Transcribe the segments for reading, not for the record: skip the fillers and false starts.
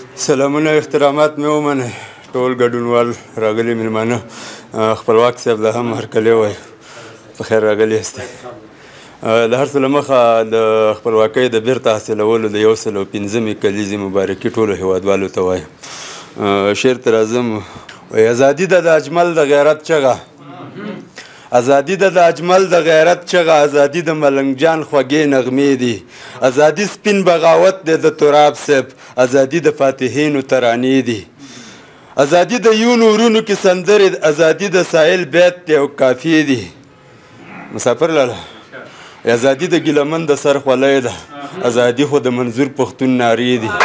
سلامونه احترامات مې ومنئ ټول ګډونوال راغلي مېلمانه خپلواک صاحب لا هم هرکلی وایي په خیر راغلي یاستئ د هر څه له مخه د خپلواکۍ د بیرته حاصلولو د 115 کلیزې مبارکي ټولو هیوادوالو ته وایم شعر ته راځم وایي ازادي ده د اجمل د غیرت چغه ازادي ده د اجمل د غیرت چغه ازادي د ملنګ جان خوږې نغمې دي ازادي سپین بغاوت دی د تراب صاحب ازادي د فاتحینو ترانې دي ازادي د یو نورونو کې سندرې ازادي د ساحل بیت دی او کافی دي مسافر لاله ازادي د ګیلمن د سر خولۍ ده ازادي خو د منظور پښتون نارې دي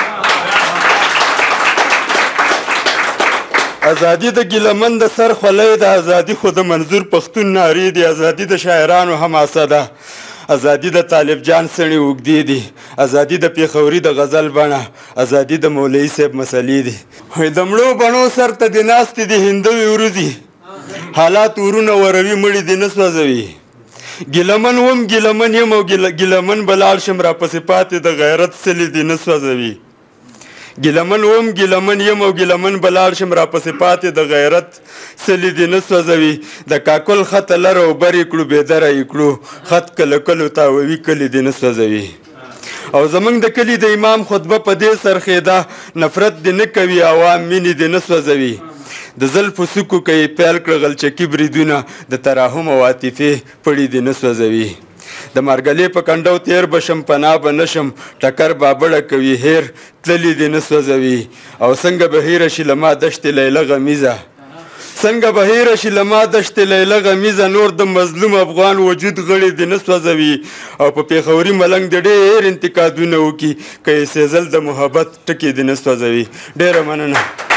ازادي د ګیلمن د سر خولۍ ده ازادي خو د منظور پښتون نارې دي ازادي د شاعرانو حماسه ده ازادي د طالب جان سڼې اوږدې دي ازادي د پیښوري د غزل بڼه ازادي د مولوي صاحب مسلې دي د مړو بڼو سر ته دې ناستې دي هندوې وروځي حالات ورونه وروي مړي دې نه سوځوي ګیلمن وم ګیلمن یم او ګیلمن به لاړ شم راپسې پاتې د غیرت سلې دې نه سوځوي ګیلمن وم ګیلمن یم او ګیلمن به لاړ شم راپسې پاتې د غیرت سلې دې نه سوځوي د کاکل خطه لر او بر یې کړو بېدره یې کړو خط کله کلو تاووي کلي دې نه سوځوي او زموږ د کلي د امام خطبه په دې سرخېده نفرت دې نه کوي عوام مینې دې نه سوځوي د زلفو څوکو که یې پیل کړه غلچکي بریدونه د تراحم او عاطفې پړي دې نه سوځوي د مارګلې په کنډو تیر بشم پناه به نشم ټکر بابړه کوي هیر تللي دې نه سوځوي او څنګه به هیره شي له ما دشتې لیله غمیزه څنګه به هیره شي له ما دشتې لیله غمیزه نور د مظلوم افغان وجود غړي دې نه سوځوي او په پیښوري ملنګ دې ډېر انتقادونه وکړي که یې سېزل د محبت ټکي دې نه سوځوي ډېره مننه